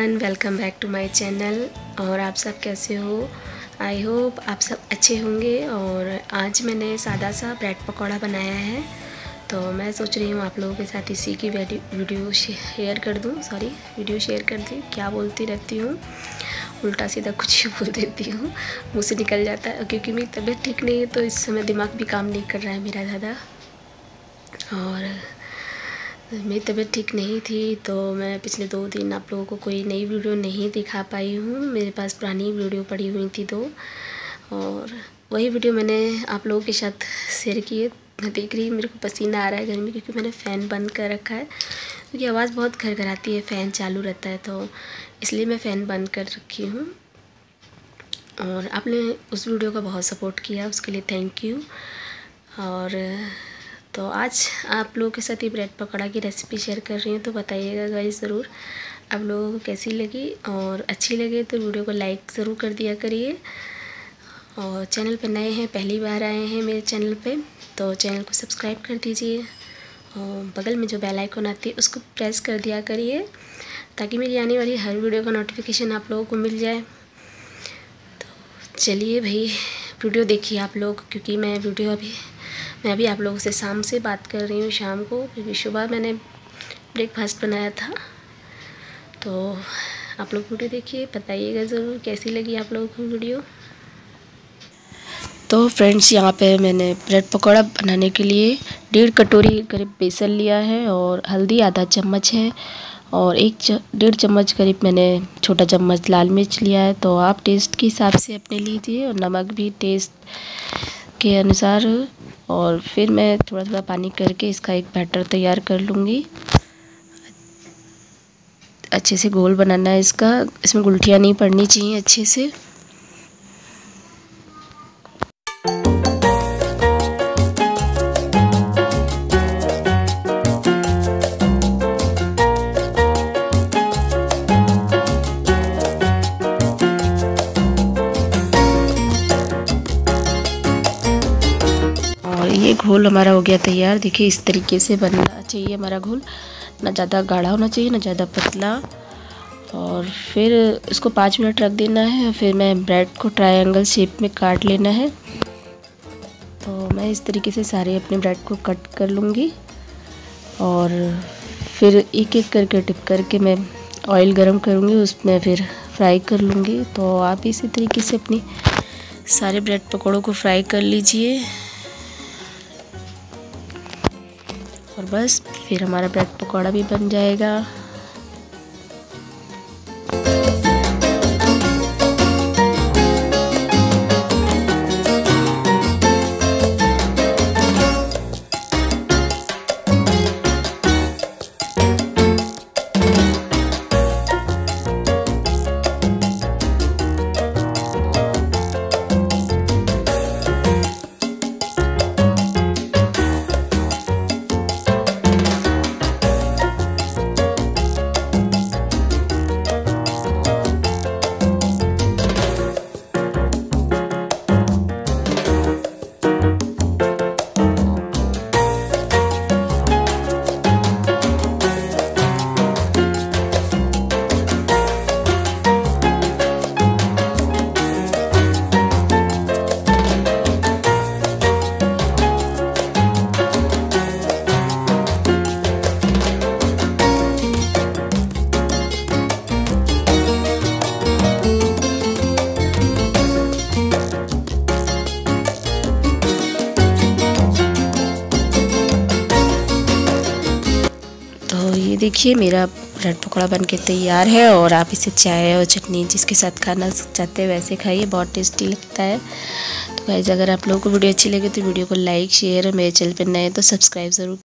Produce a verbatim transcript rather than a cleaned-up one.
Everyone, welcome back to my channel. और आप सब कैसे हो? आई होप आप सब अच्छे होंगे। और आज मैंने सादा सा ब्रेड पकौड़ा बनाया है, तो मैं सोच रही हूँ आप लोगों के साथ इसी की वीडियो शेयर कर दूँ। सॉरी वीडियो शेयर कर दी, क्या बोलती रहती हूँ, उल्टा सीधा कुछ ही बोल देती हूँ, मुँह से निकल जाता है। क्योंकि मेरी तबीयत ठीक नहीं है, तो इस समय दिमाग भी काम नहीं कर रहा है मेरा ज़्यादा। और मेरी तबीयत ठीक नहीं थी, तो मैं पिछले दो दिन आप लोगों को कोई नई वीडियो नहीं दिखा पाई हूँ। मेरे पास पुरानी वीडियो पड़ी हुई थी दो, और वही वीडियो मैंने आप लोगों के साथ शेयर की है। मैं देख रही हूँ, मेरे को पसीना आ रहा है घर में, क्योंकि मैंने फ़ैन बंद कर रखा है, क्योंकि आवाज़ बहुत घर घर आती है, फ़ैन चालू रहता है, तो इसलिए मैं फ़ैन बंद कर रखी हूँ। और आपने उस वीडियो का बहुत सपोर्ट किया, उसके लिए थैंक यू। और तो आज आप लोगों के साथ ही ब्रेड पकौड़ा की रेसिपी शेयर कर रही हूँ, तो बताइएगा गाइस ज़रूर आप लोगों को कैसी लगी। और अच्छी लगे तो वीडियो को लाइक ज़रूर कर दिया करिए। और चैनल पर नए हैं, पहली बार आए हैं मेरे चैनल पे, तो चैनल को सब्सक्राइब कर दीजिए। और बगल में जो बेल आइकन आती है उसको प्रेस कर दिया करिए, ताकि मेरी आने वाली हर वीडियो का नोटिफिकेशन आप लोगों को मिल जाए। तो चलिए भाई, वीडियो देखिए आप लोग, क्योंकि मैं वीडियो अभी मैं अभी आप लोगों से शाम से बात कर रही हूँ, शाम को, क्योंकि सुबह मैंने ब्रेकफास्ट बनाया था। तो आप लोग वीडियो देखिए, बताइएगा ज़रूर कैसी लगी आप लोगों को वीडियो। तो फ्रेंड्स, यहाँ पे मैंने ब्रेड पकौड़ा बनाने के लिए डेढ़ कटोरी करीब बेसन लिया है, और हल्दी आधा चम्मच है, और एक डेढ़ चम्मच करीब मैंने छोटा चम्मच लाल मिर्च लिया है। तो आप टेस्ट के हिसाब से अपने लीजिए, और नमक भी टेस्ट के अनुसार। और फिर मैं थोड़ा थोड़ा पानी करके इसका एक बैटर तैयार कर लूँगी। अच्छे से गोल बनाना है इसका, इसमें गुठलियाँ नहीं पड़नी चाहिए अच्छे से। ये घोल हमारा हो गया तैयार। देखिए इस तरीके से बनना चाहिए हमारा घोल, ना ज़्यादा गाढ़ा होना चाहिए ना ज़्यादा पतला। और फिर इसको पाँच मिनट रख देना है। फिर मैं ब्रेड को ट्रायंगल शेप में काट लेना है। तो मैं इस तरीके से सारे अपने ब्रेड को कट कर लूँगी, और फिर एक एक करके टिप करके मैं ऑयल गरम करूँगी, उसमें फिर फ्राई कर लूँगी। तो आप इसी तरीके से अपनी सारे ब्रेड पकौड़ों को फ्राई कर लीजिए, और बस फिर हमारा ब्रेड पकौड़ा भी बन जाएगा। ये देखिए मेरा ब्रेड पकौड़ा बन के तैयार है। और आप इसे चाय और चटनी जिसके साथ खाना चाहते हैं वैसे खाइए, बहुत टेस्टी लगता है। तो गाइस, अगर आप लोगों को वीडियो अच्छी लगे तो वीडियो को लाइक शेयर, और मेरे चैनल पर नए तो सब्सक्राइब ज़रूर